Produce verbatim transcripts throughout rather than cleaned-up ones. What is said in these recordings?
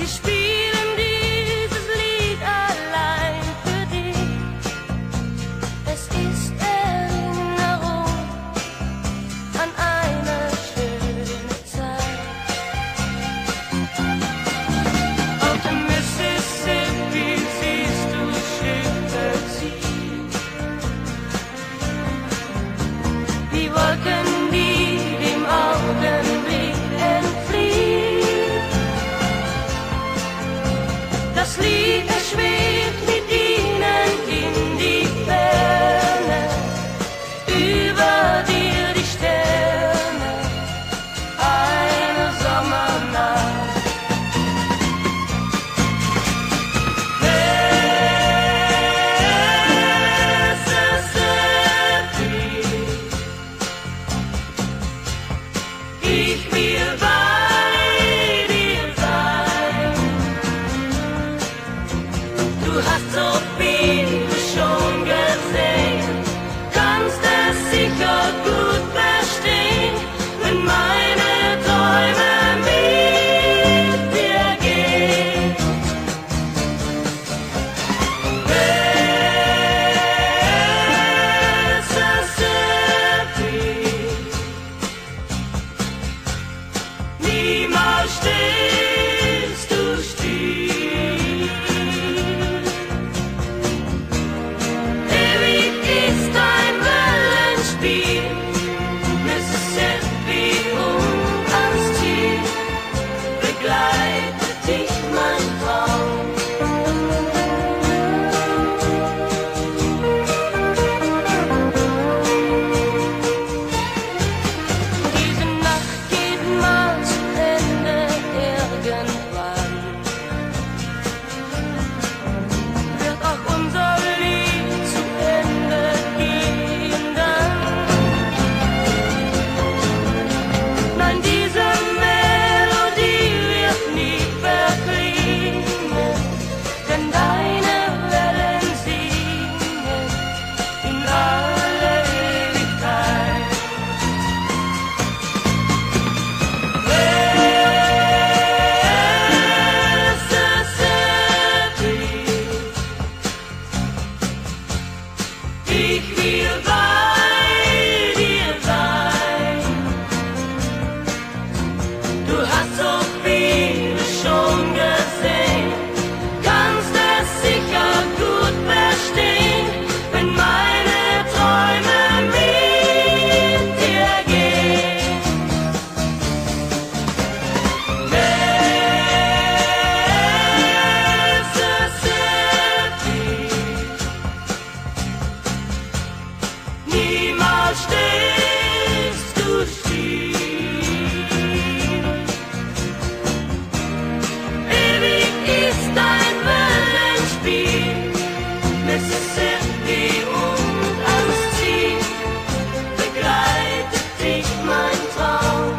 Wir spielen dieses Lied allein für dich. Es ist Erinnerung an eine schöne Zeit. Auf dem Mississippi siehst du Schiffe ziehen, wie Wolken, die dem Augenblick entfliehen. Das Lied, es schwebt mit ihnen in die Ferne, über dir die Sterne, eine Sommernacht. Mississippi, ich will bei dir sein. Du hast so viel schon gesehen, kannst es sicher gut verstehen, wenn meine Träume mit dir gehen. Mississippi, niemals stillst du still. Ewig ist dein Wellenspiel, Mississippi, und ans Ziel begleitet dich mein Traum. Diese Nacht geht mal zu Ende irgendwann. Wird auch unser Lied zu Ende gehen dann? Nein, diese Melodie wird nie verklingen, denn deine Wellen singen in alle Ewigkeit. Mississippi, ich will bei dir sein. Du hast so viel schon gesehen, kannst es sicher gut verstehen, wenn meine Träume mit dir gehen. Mississippi, niemals stehst du still. Ewig ist dein Wellenspiel, Mississippi, und ans Ziel begleitet dich mein Traum.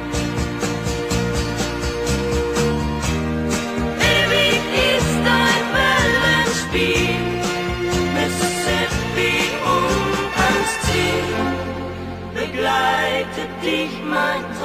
Ewig ist dein Wellenspiel, Mississippi, und ans Ziel begleitet dich mein Traum.